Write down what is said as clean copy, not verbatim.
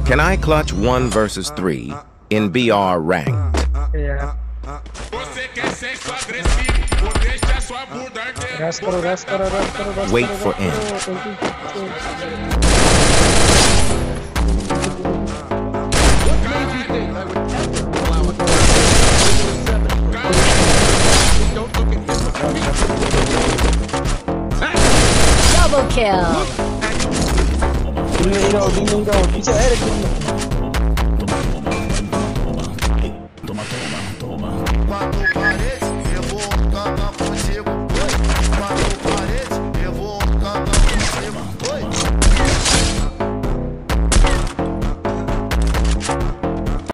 Can I clutch 1 versus 3 in BR ranked? Yeah. Wait for end. Double kill. Dinero, bisa edit. Toma.